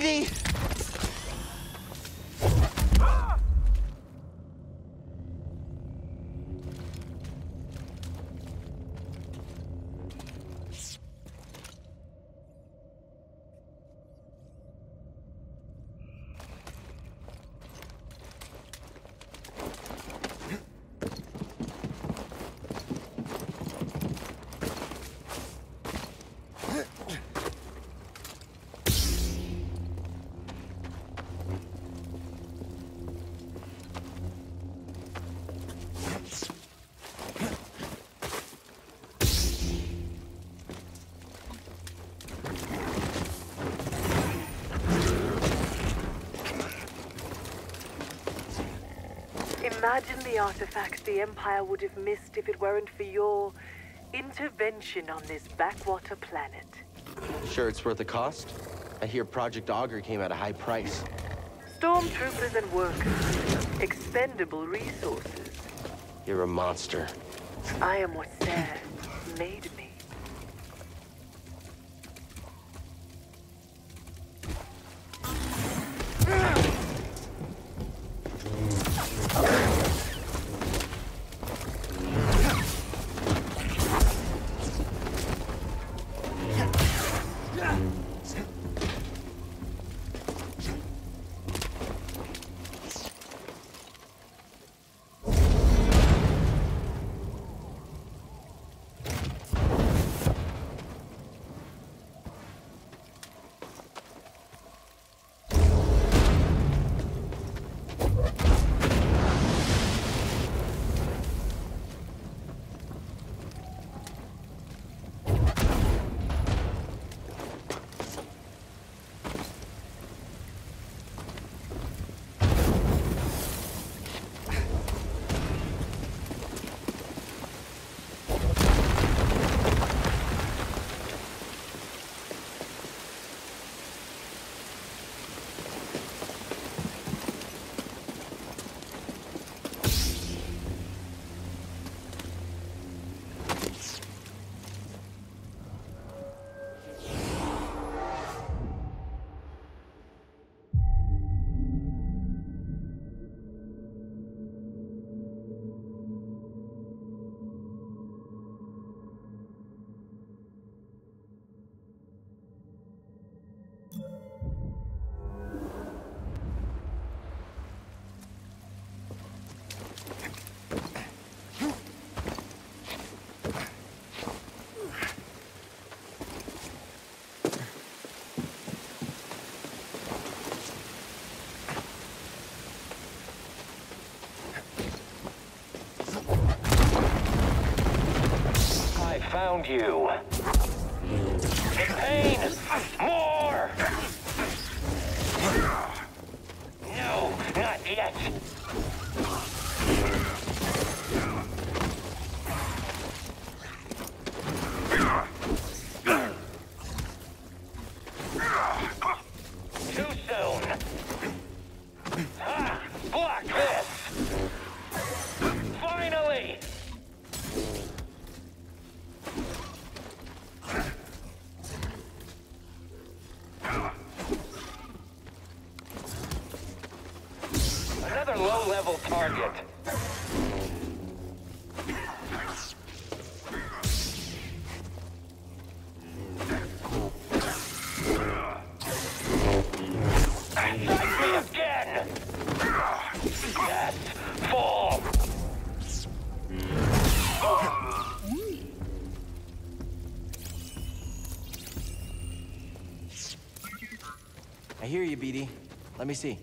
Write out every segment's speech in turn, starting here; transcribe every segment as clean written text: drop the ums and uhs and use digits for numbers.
BD! Imagine the artifacts the Empire would have missed if it weren't for your intervention on this backwater planet. Sure it's worth the cost? I hear Project Augur came at a high price. Stormtroopers and workers. Expendable resources. You're a monster. I am what Cere made me. Found you. In pain! More! No, not yet. Too soon. Ha! Block this! Finally! Another low-level target. Strike me again! Yes, fall! I hear you, BD. Let me see.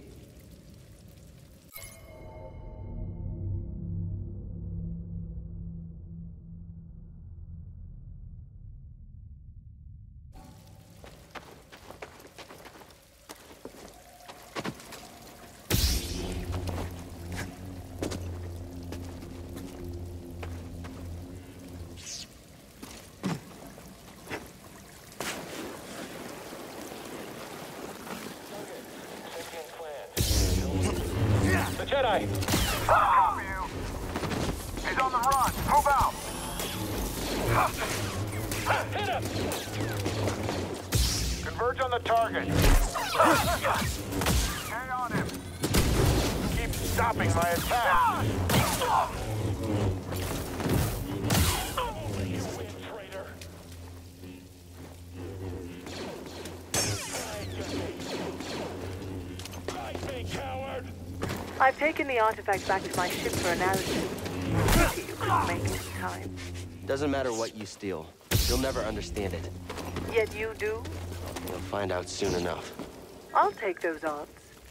The Jedi! Copy you. He's on the run. Move out. Hit him! Converge on the target. Stay on him. Keep stopping my attack. You win, traitor. Fight me, coward! I've taken the artifact back to my ship for analysis. Pity you couldn't make it in time. Doesn't matter what you steal. You'll never understand it. Yet you do? You'll find out soon enough. I'll take those odds.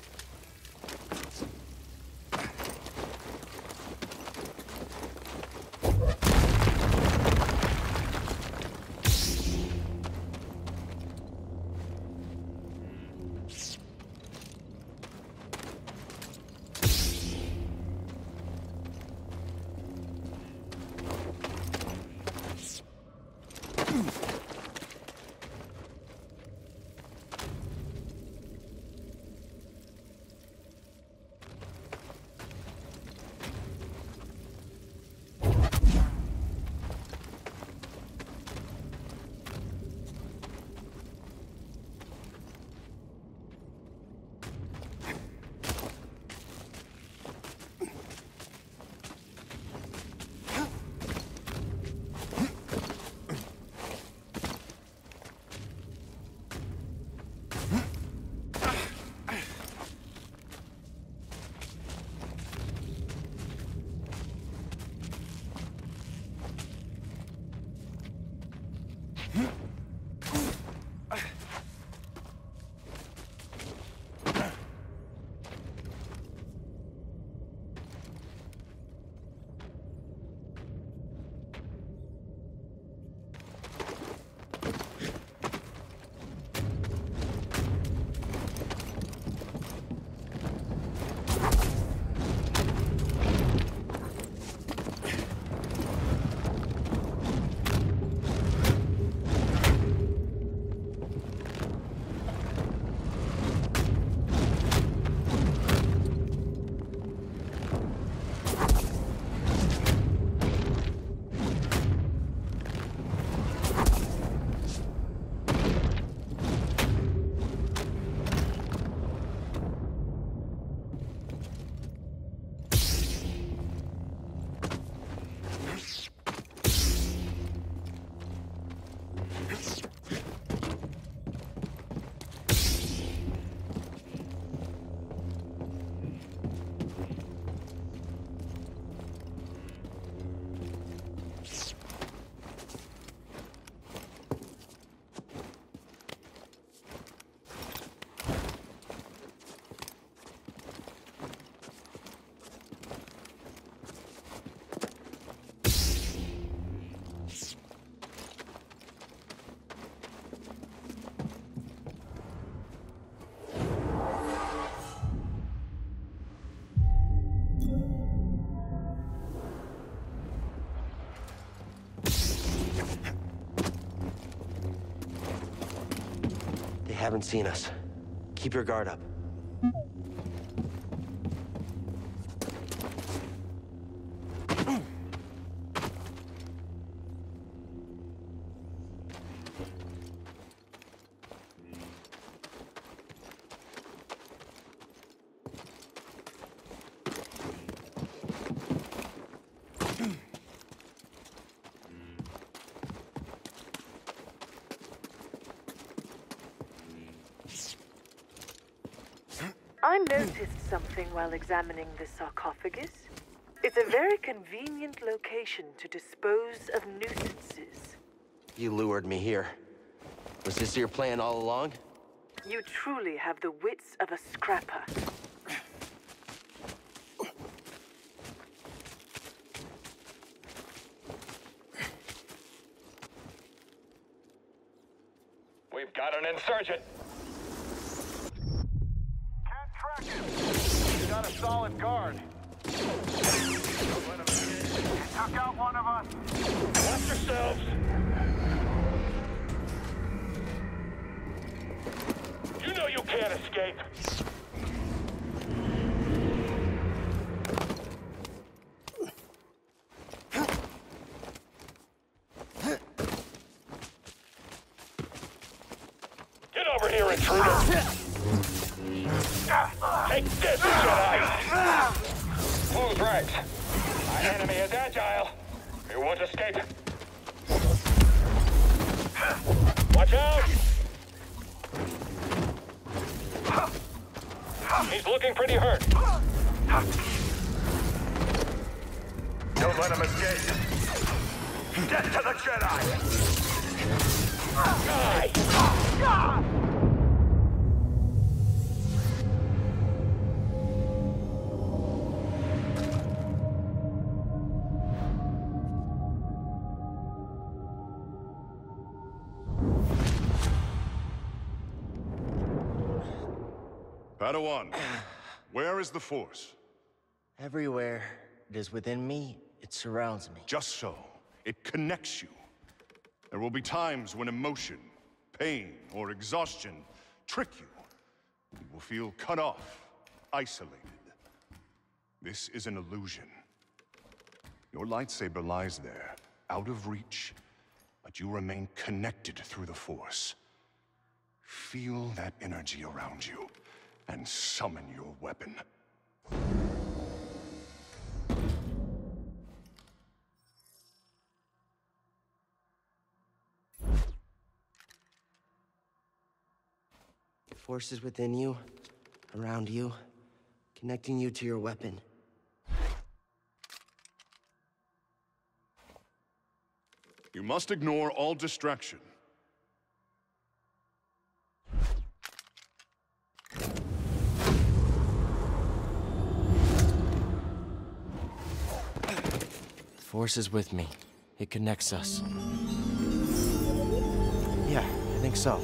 Haven't seen us. Keep your guard up. I noticed something while examining the sarcophagus. It's a very convenient location to dispose of nuisances. You lured me here. Was this your plan all along? You truly have the wits of a scrapper. We've got an insurgent. Can't track him. He's got a solid guard. He took out one of us. Watch yourselves. You know you can't escape. Get here, intruder! Take this, Jedi! Who's right? My enemy is agile. You won't escape. Watch out! He's looking pretty hurt. Don't let him escape. Get to the Jedi! Die! Padawan, where is the Force? Everywhere. It is within me. It surrounds me. Just so. It connects you. There will be times when emotion, pain, or exhaustion trick you. You will feel cut off, isolated. This is an illusion. Your lightsaber lies there, out of reach, but you remain connected through the Force. Feel that energy around you, and summon your weapon. The Force is within you, around you, connecting you to your weapon. You must ignore all distraction. The Force is with me. It connects us. Yeah, I think so.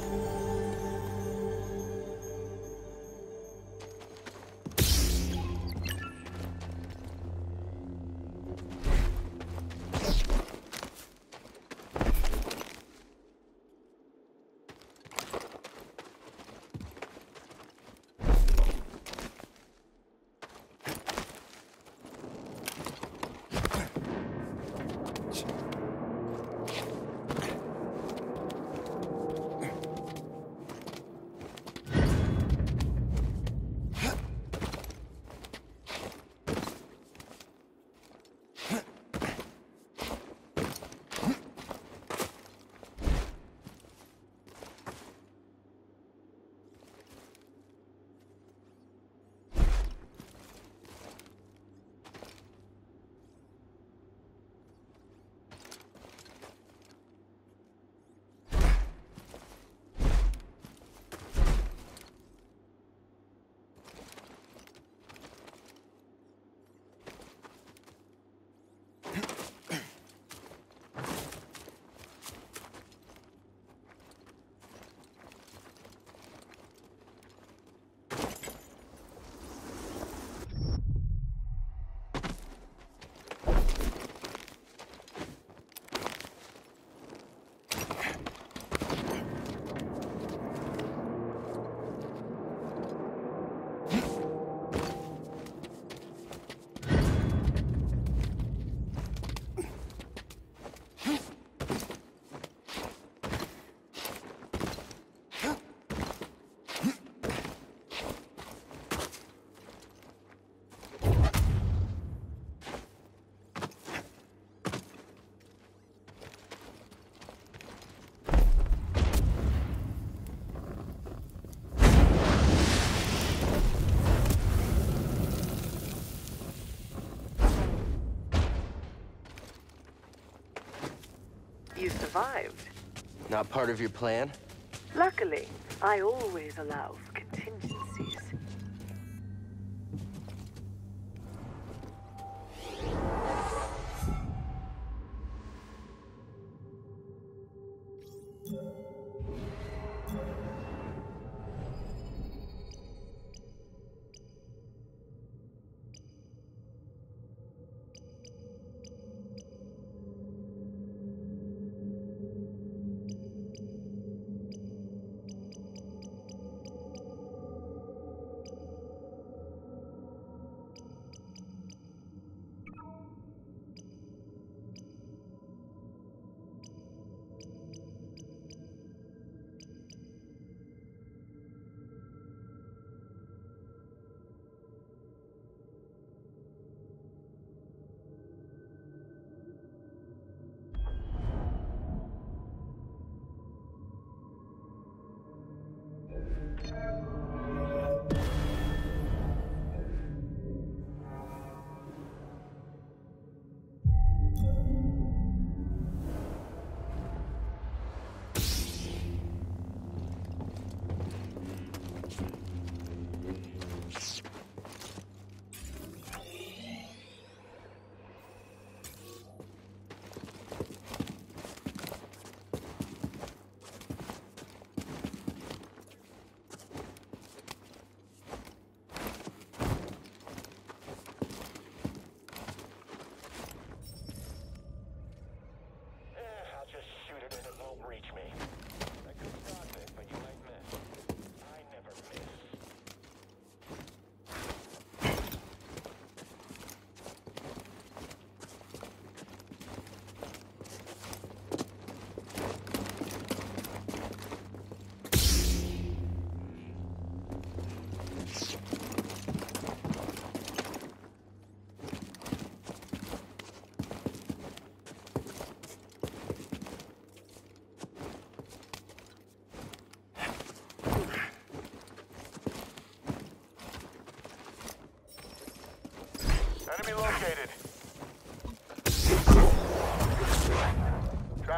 You survived. Not part of your plan? Luckily, I always allow for contingencies.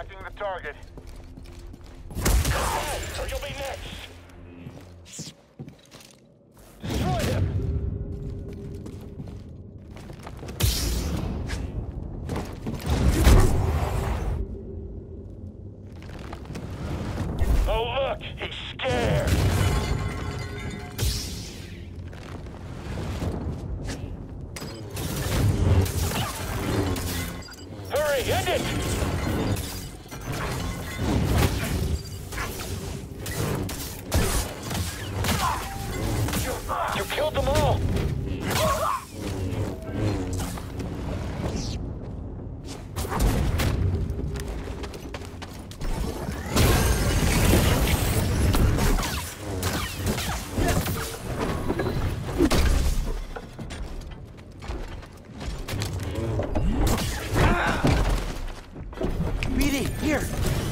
Tracking the target. Or you'll be next. Destroy him. Oh look, he's scared. Hurry, end it! You killed them all! BD, here!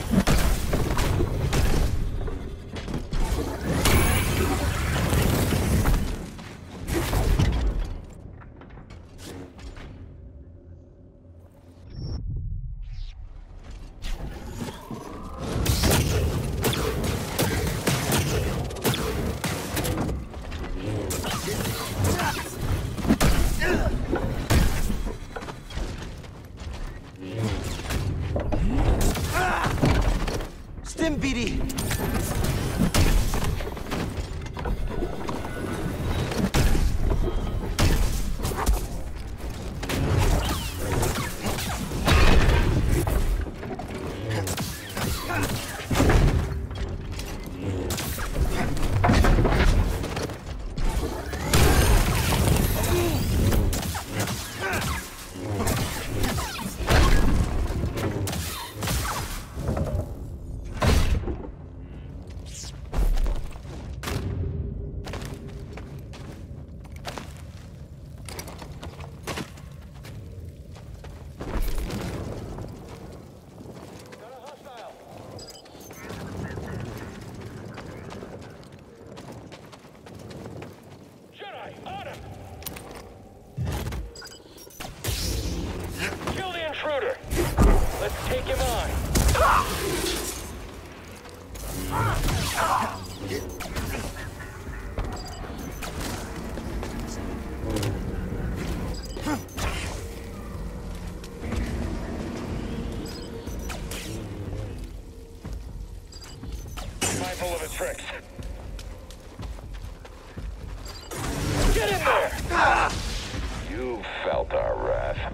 Stim, BD! Kill the intruder! Let's take him on! Mindful of his tricks. Get in there! You felt our wrath.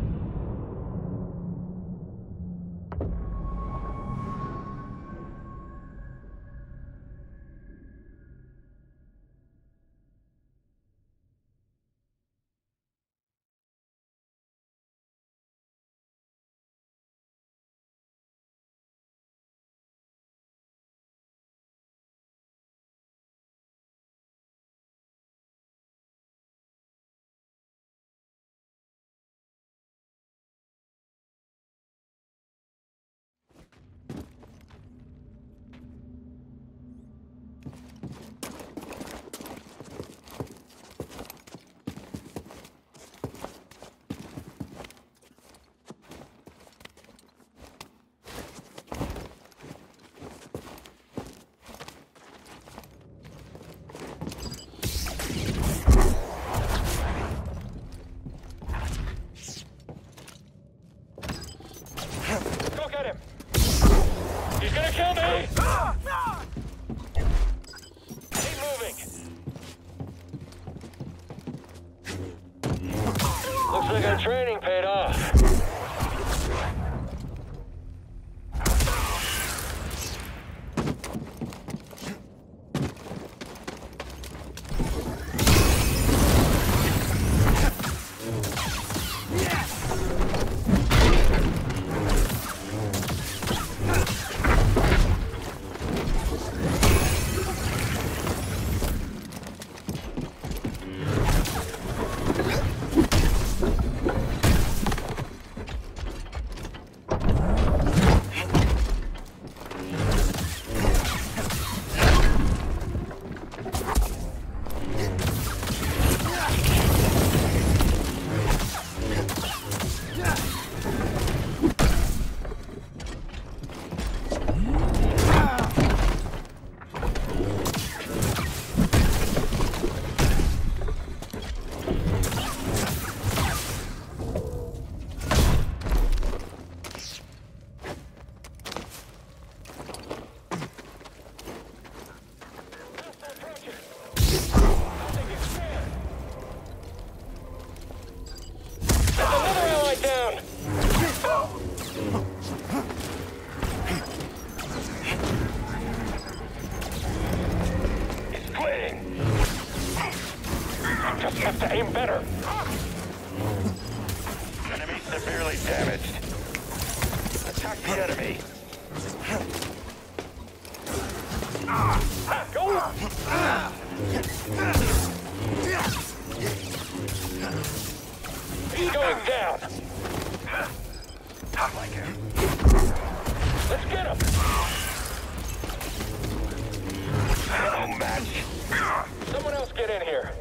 Looks like our training paid off. Better. Enemy severely damaged. Attack the enemy. Go! He's going down. Tough like him. Let's get him. No match. Someone else get in here.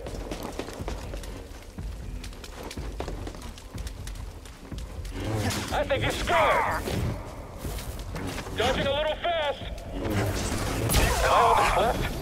I think he's scared. Dodging a little fast. All that's left.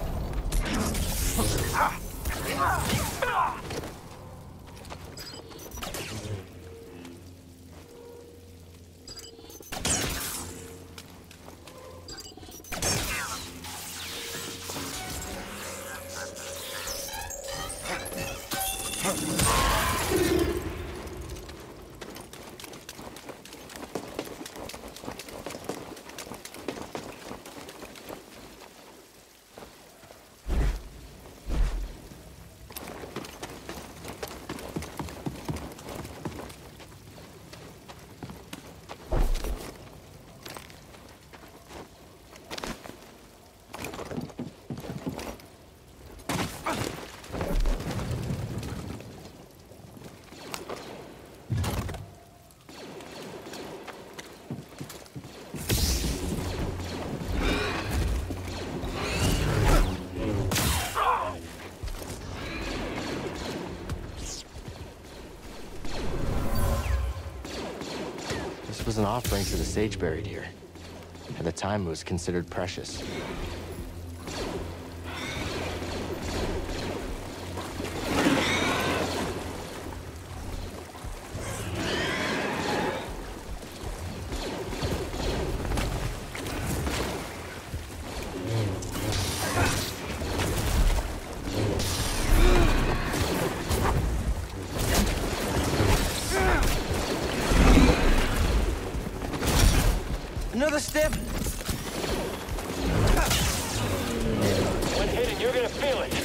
This was an offering to the sage buried here. At the time, it was considered precious. Another step. When hitting, you're gonna feel it.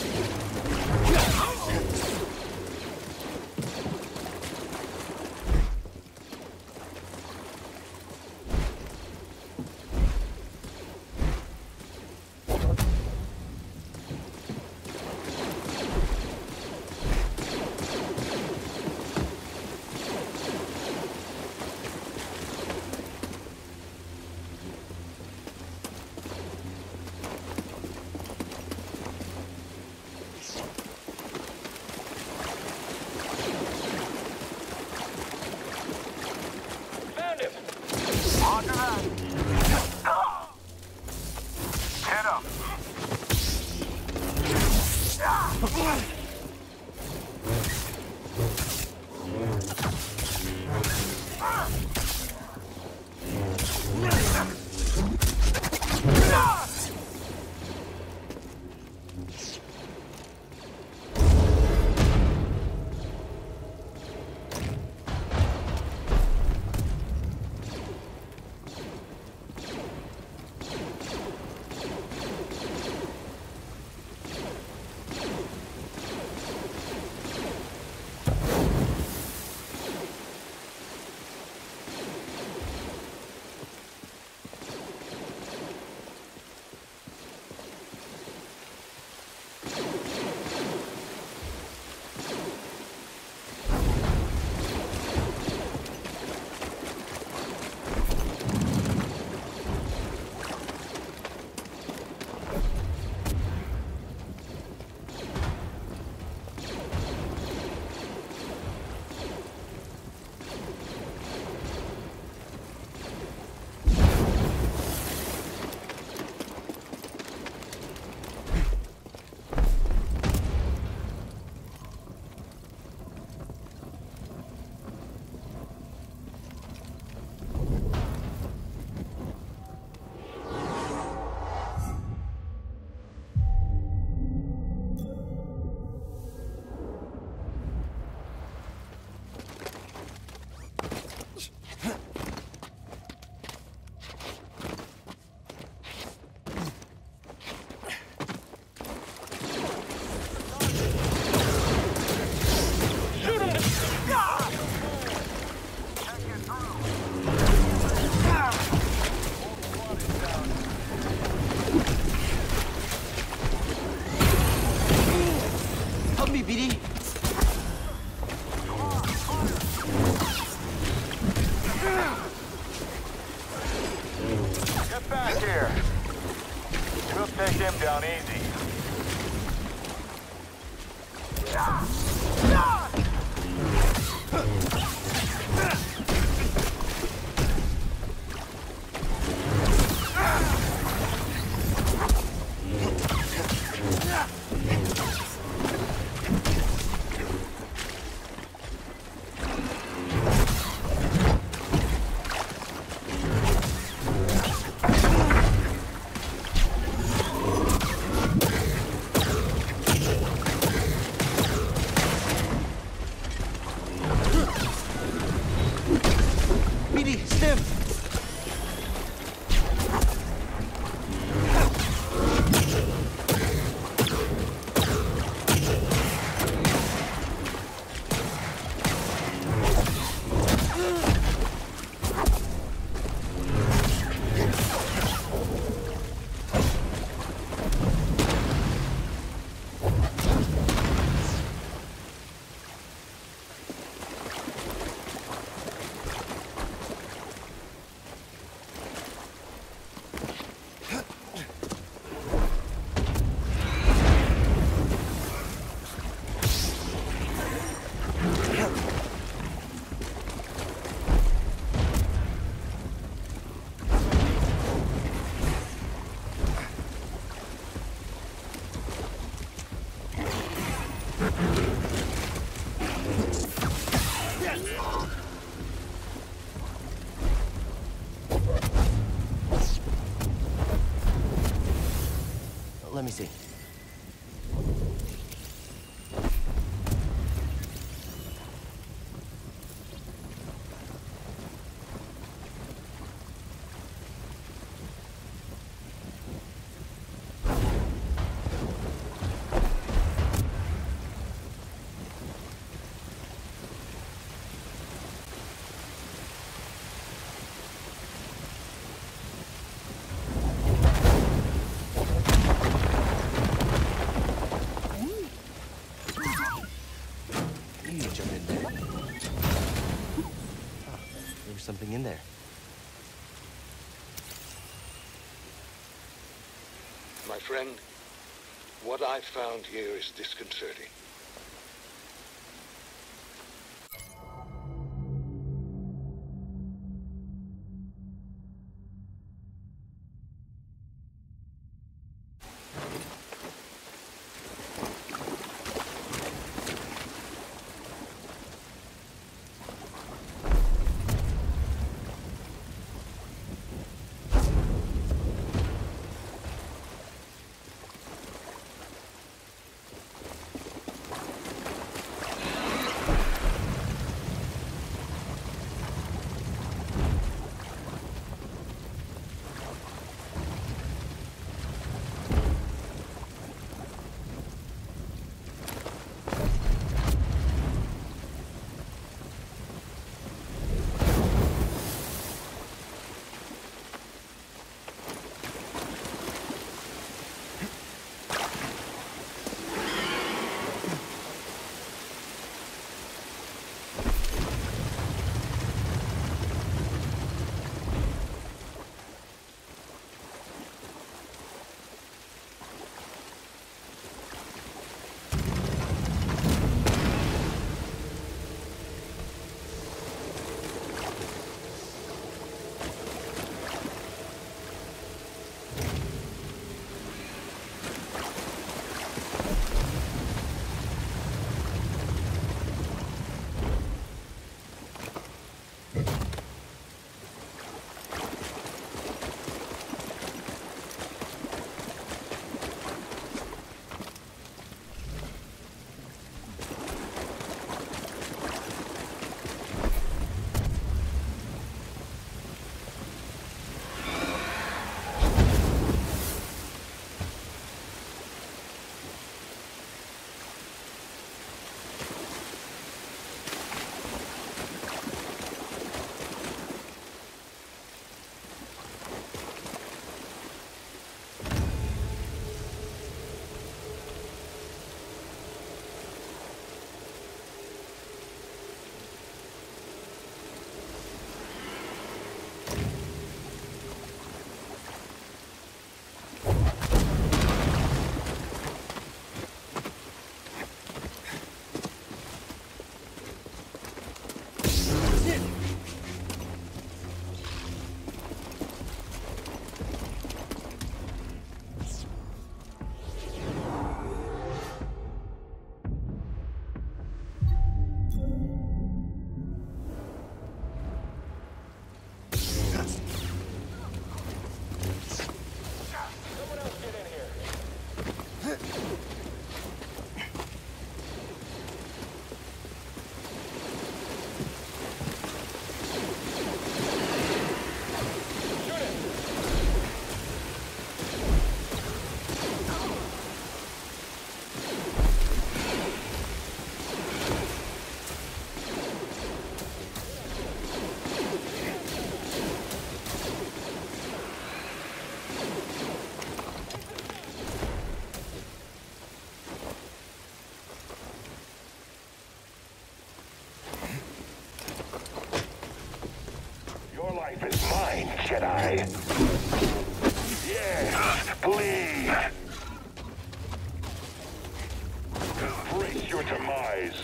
back here. We'll take him down easy. BD, Stim! Let me see. You jump in there. Oh, there was something in there. My friend, what I've found here is disconcerting. Your life is mine, Jedi. Yes, please. Embrace your demise.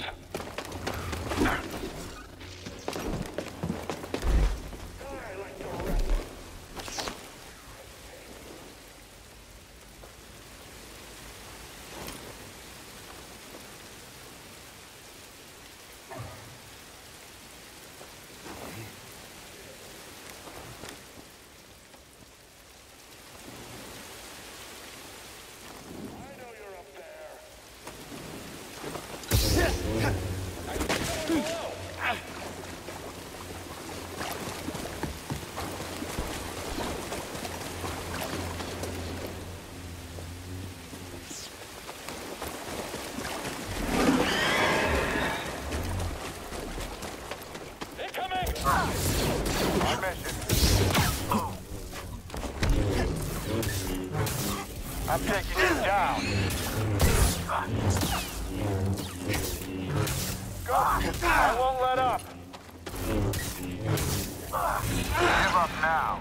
I'm taking you down. Go! I won't let up. Give up now.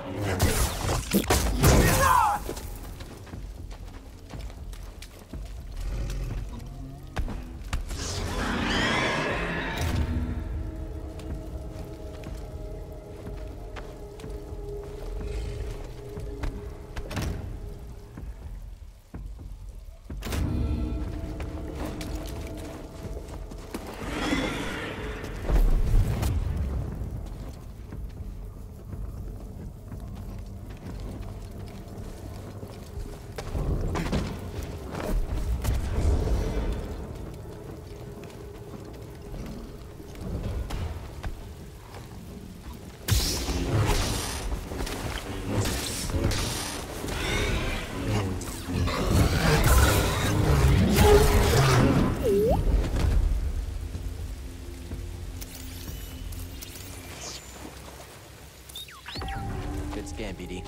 Good scan, BD.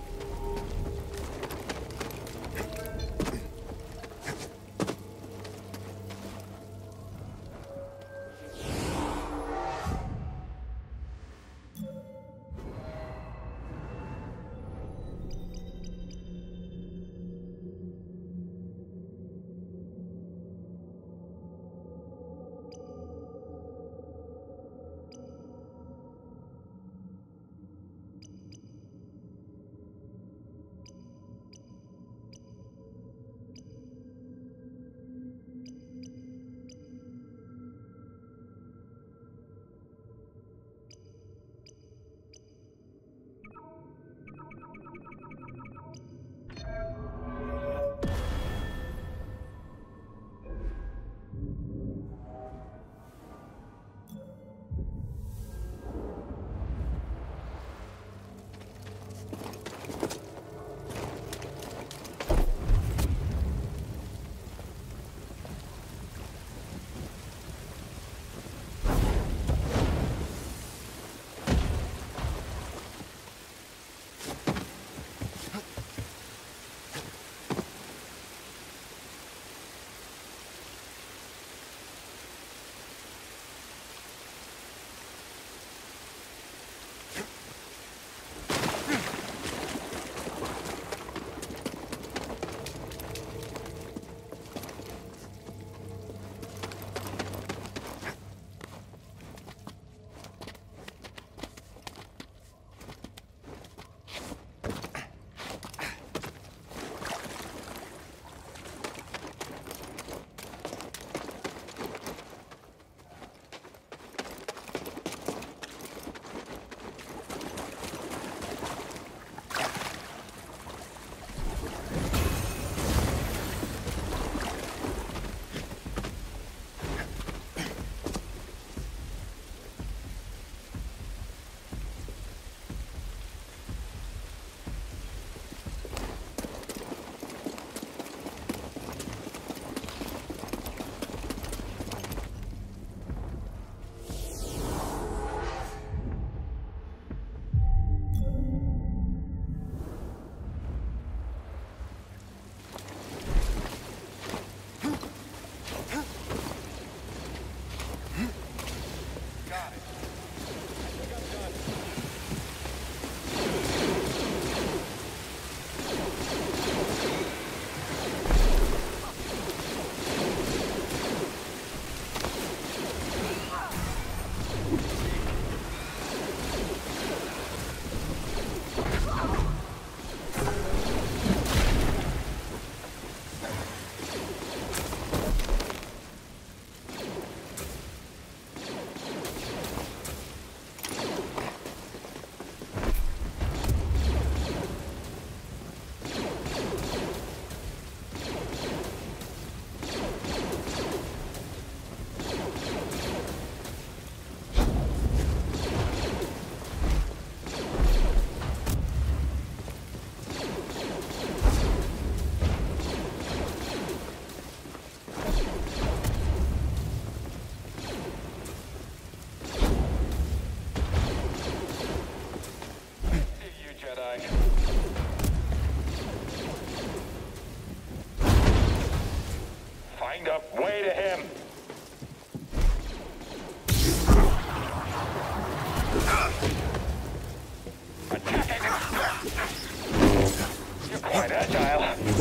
You're quite agile.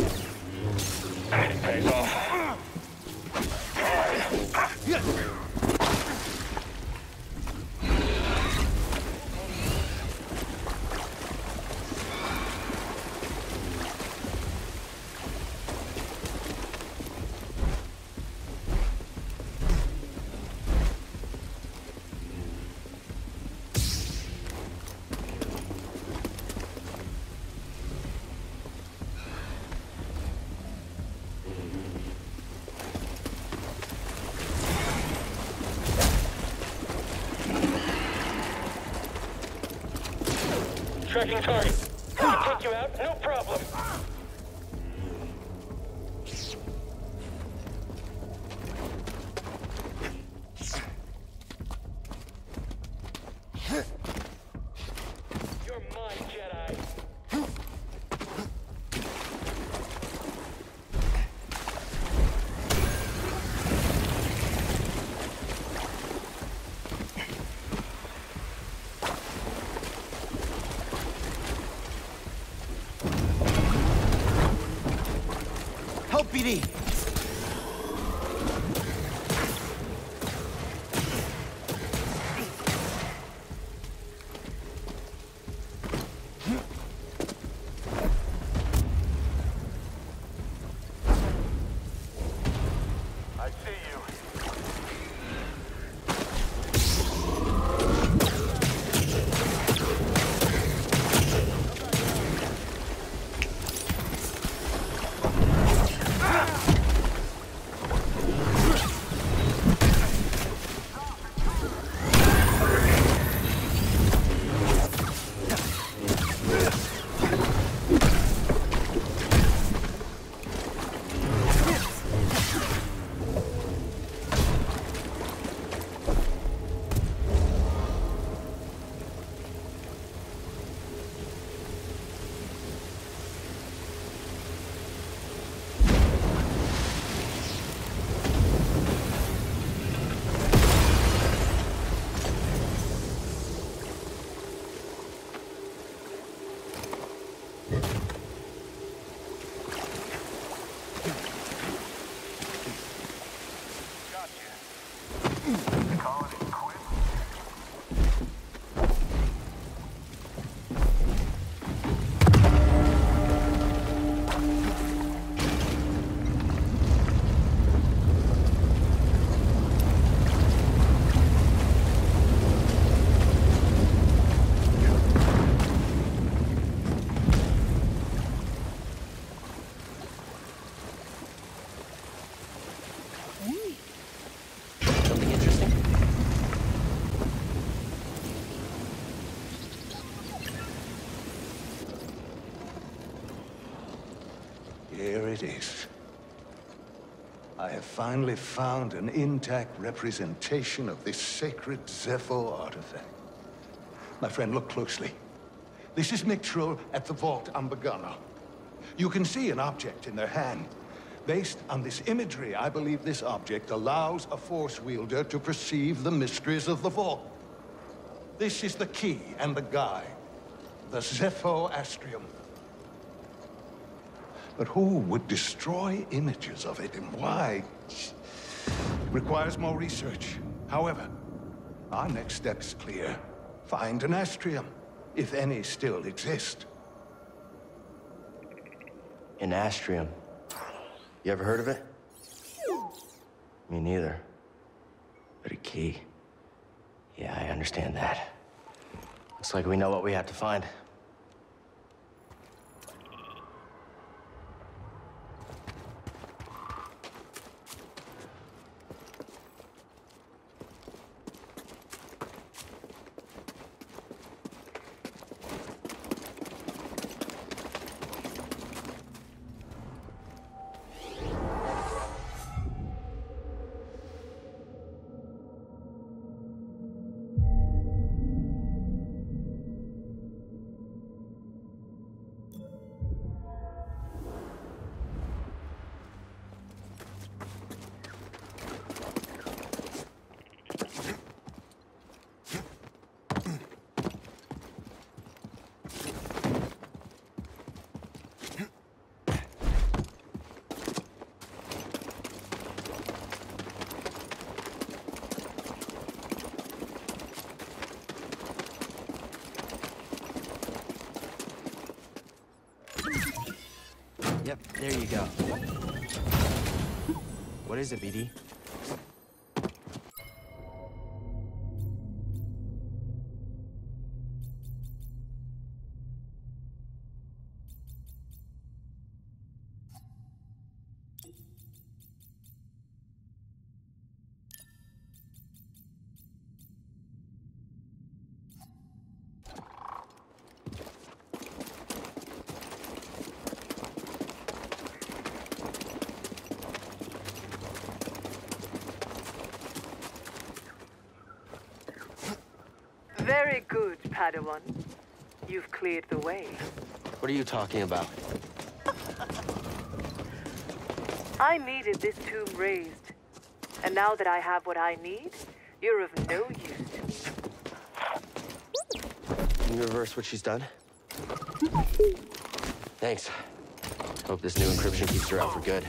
It pays off. All right. Tracking target. I'll take you out, no problem. You're mine, Jedi. Help, BD! I see you. Something interesting? Here it is. I have finally found an intact representation of this sacred Zeffo artifact. My friend, look closely. This is Mixtro at the Vault Ambagana. You can see an object in their hand. Based on this imagery, I believe this object allows a Force wielder to perceive the mysteries of the Vault. This is the key and the guide. The Zeffo Astrium. But who would destroy images of it, and why? Requires more research. However, our next step is clear. Find an Astrium, if any still exist. An Astrium. You ever heard of it? Me neither. But a key. Yeah, I understand that. Looks like we know what we have to find. Yep, there you go. What is it, BD? Very good, Padawan. You've cleared the way. What are you talking about? I needed this tomb raised. And now that I have what I need, you're of no use to me. Can you reverse what she's done? Thanks. Hope this new encryption keeps her out for good.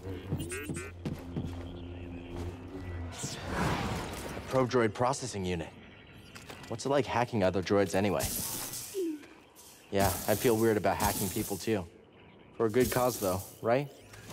Probe droid processing unit. What's it like hacking other droids anyway? Yeah, I feel weird about hacking people too. For a good cause though, right?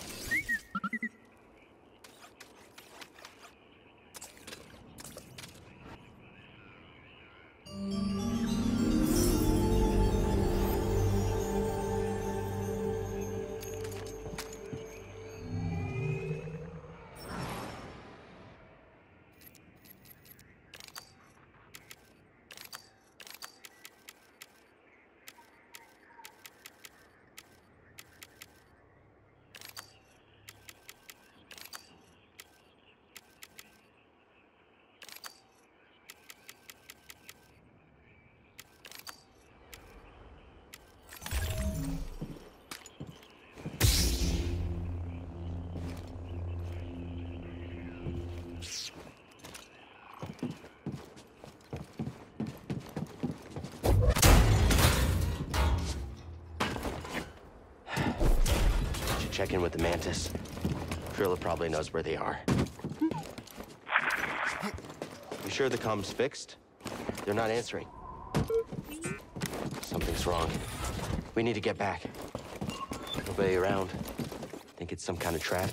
Check in with the Mantis. Trilla probably knows where they are. You sure the comm's fixed? They're not answering. Something's wrong. We need to get back. Nobody around. Think it's some kind of trap?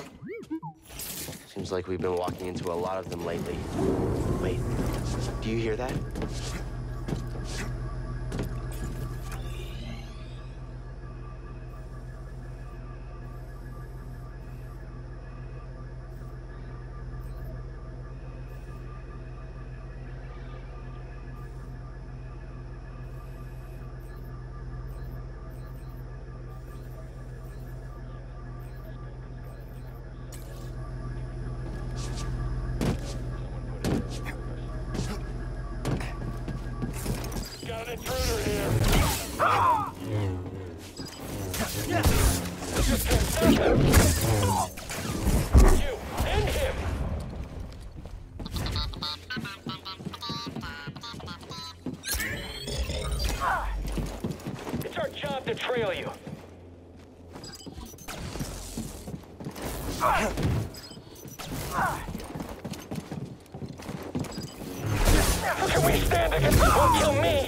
Seems like we've been walking into a lot of them lately. Wait, do you hear that? Got an intruder here. You, end him! It's our job to trail you. How can we stand against them? Won't kill me!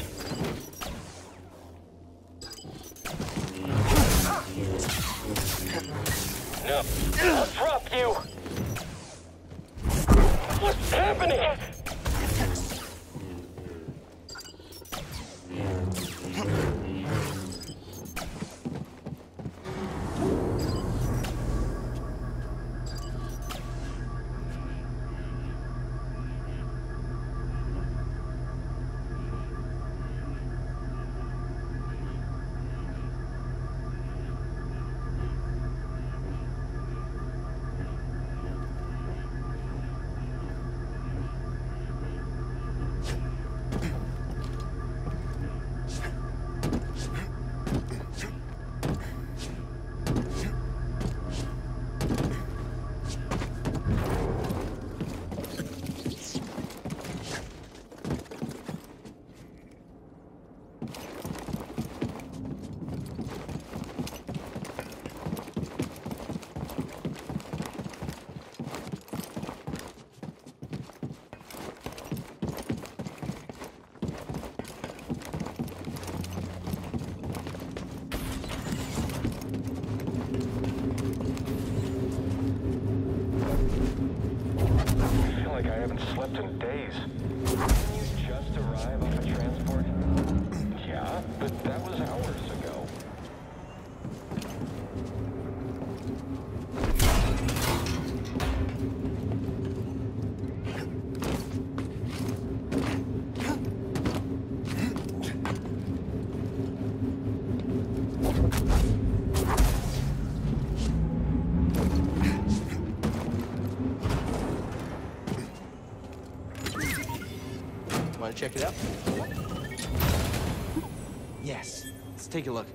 No, I'll drop you! What's happening? but that was hours ago. Want to check it out? Yes. Let's take a look.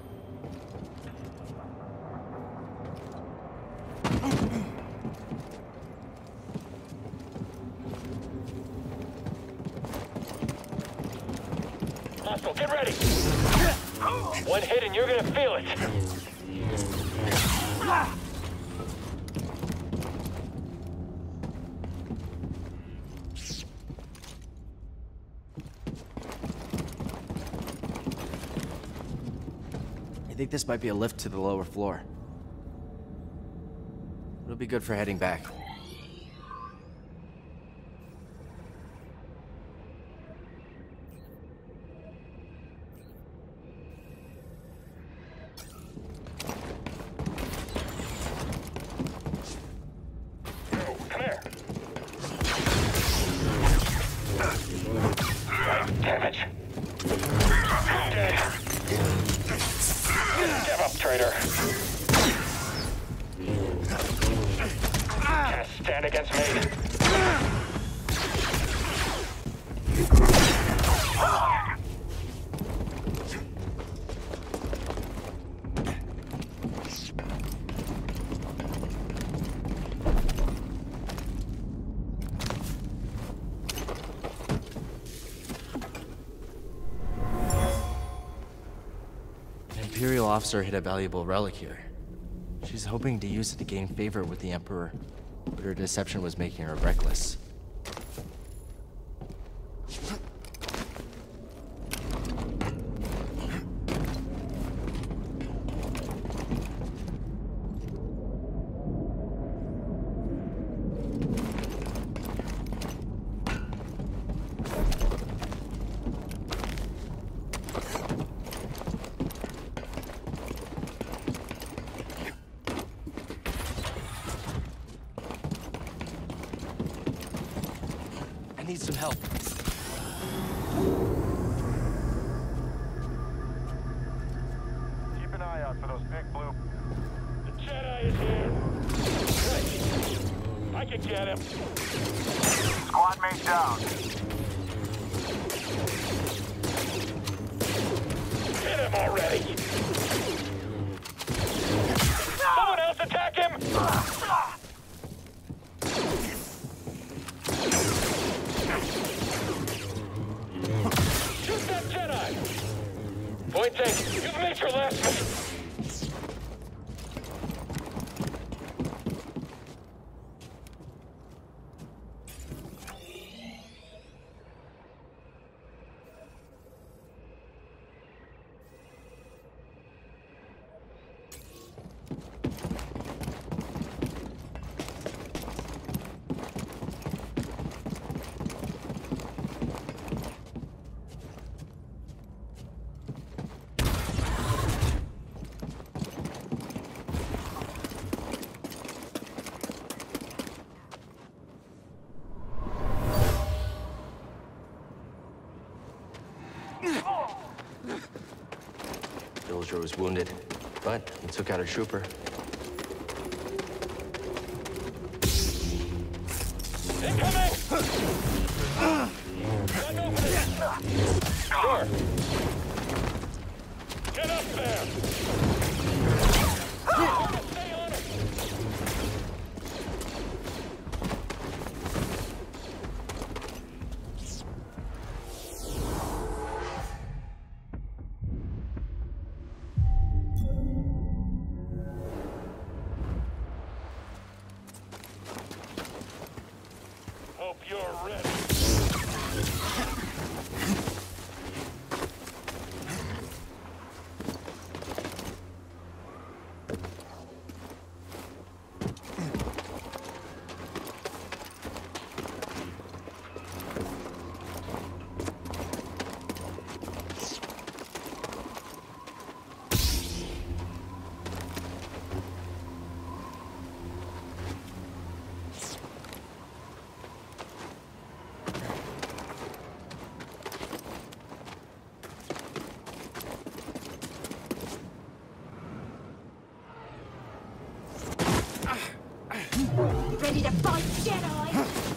Hostile, get ready! One hit and you're gonna feel it! I think this might be a lift to the lower floor. It'll be good for heading back. Come here. Damn it. Dead. Give up, traitor. Can't stand against me. An Imperial officer hid a valuable relic here. She's hoping to use it to gain favor with the Emperor, but her deception was making her reckless. I need some help. Keep an eye out for those big blue... The Jedi is here. Good. I can get him. Squad mate down. Hit him already. Someone else attack him. Shoot that Jedi. Point taken. You've made your last mission. Dilger was wounded, but he took out a trooper. Incoming! Gun opening! Sure. Get up there! Stay on it! Hope you're ready. ready to fight, Jedi?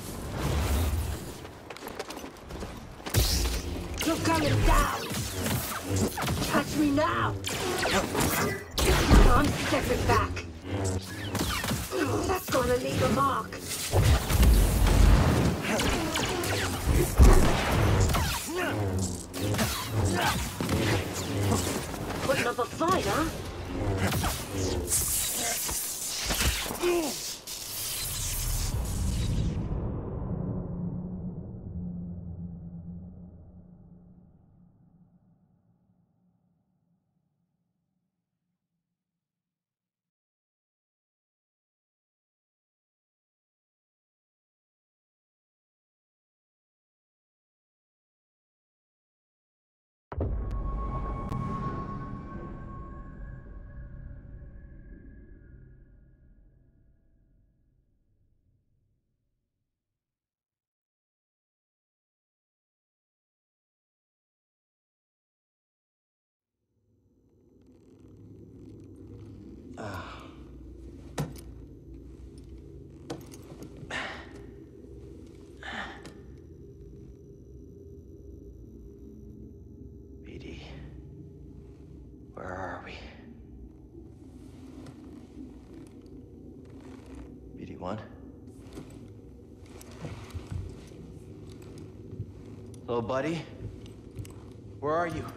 You're coming down! Catch me now! I'm stepping back. Oh, that's gonna leave a mark. Putting up a fight, huh? BD, where are we? BD1? Hello, buddy? Where are you?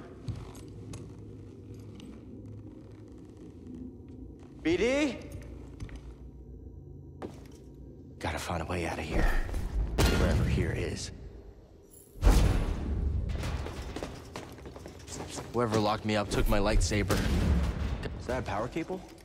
BD? Gotta find a way out of here. Wherever here is. Whoever locked me up took my lightsaber. Is that a power cable?